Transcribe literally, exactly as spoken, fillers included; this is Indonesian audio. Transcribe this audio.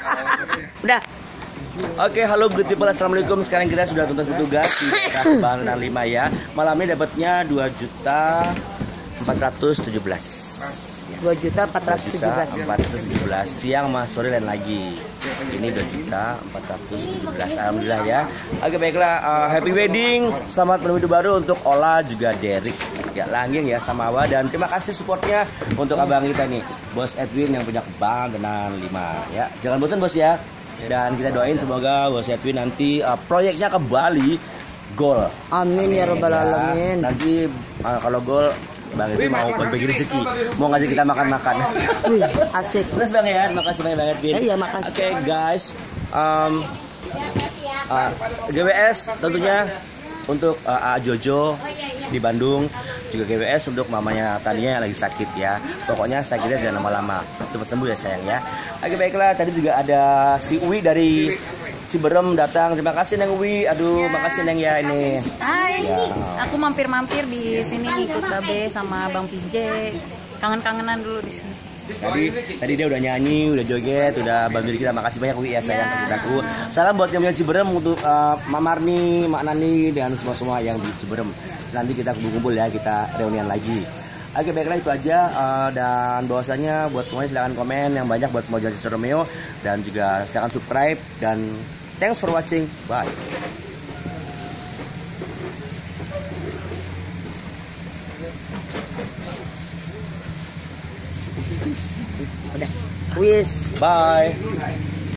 Udah. Oke, halo good people, assalamualaikum. Sekarang kita sudah tuntas bertugas di daerah Kebangunan lima ya. Malam ini dapatnya dua juta empat ratus tujuh belas. dua juta empat ratus tujuh belas. empat ratus tujuh belas. Siang mas sore lain lagi. Ini dua juta empat ratus tujuh belas. Alhamdulillah ya. Oke baiklah, uh, happy wedding. Selamat menuju baru untuk Ola juga Derek. Ya Langgeng ya sama Awa, dan terima kasih supportnya untuk abang kita nih, Bos Edwin yang punya Kebangunan lima ya. Jangan bosan bos ya. Dan kita doain semoga Bos Edwin nanti uh, proyeknya ke Bali gol. Amin ya robbal alamin. Nanti uh, kalau gol Bang Edwin mau berbagi rezeki, mau ngajak kita makan-makan. Wih, asik. Terus Bang ya, makasih banyak banget Edwin. Eh, iya, makasih. Oke okay, guys, um, uh, G W S tentunya untuk uh, A Jojo di Bandung, juga G W S untuk mamanya Tania yang lagi sakit ya. Pokoknya sakitnya jangan lama-lama, cepat sembuh ya sayang ya. Oke baiklah, tadi juga ada si Uwi dari Ciberem datang. Terima kasih Neng Uwi. Aduh, ya, makasih Neng ya ini. Hai. Ya. Aku mampir-mampir di sini ikut Babe sama Bang P J. Kangen-kangenan dulu di sini. Tadi tadi dia udah nyanyi, udah joget, udah bantu kita. Makasih banyak Uwi ya sayang ya. Aku. Salam buat yang punya Ciberem untuk uh, Mak Marni, Mak Nani dan semua-semua yang di Ciberem. Nanti kita kumpul-kumpul ya, kita reunian lagi. Oke baiklah itu aja, uh, dan bahwasanya buat semuanya silahkan komen yang banyak buat mau jadi Romeo, dan juga silahkan subscribe, dan thanks for watching, bye. Udah. Wis. Bye.